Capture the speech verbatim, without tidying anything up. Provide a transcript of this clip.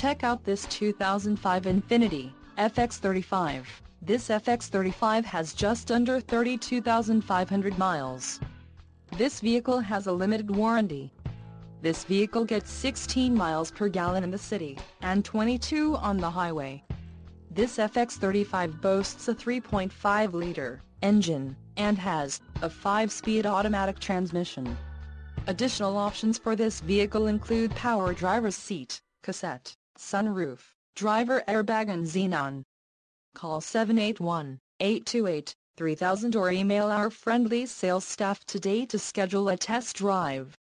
Check out this two thousand five Infiniti F X thirty-five. This F X thirty-five has just under thirty-two thousand five hundred miles. This vehicle has a limited warranty. This vehicle gets sixteen miles per gallon in the city, and twenty-two on the highway. This F X thirty-five boasts a three point five liter engine, and has a five speed automatic transmission. Additional options for this vehicle include power driver's seat, cassette, sunroof, driver airbag and xenon. Call seven eight one, eight two eight, three thousand or email our friendly sales staff today to schedule a test drive.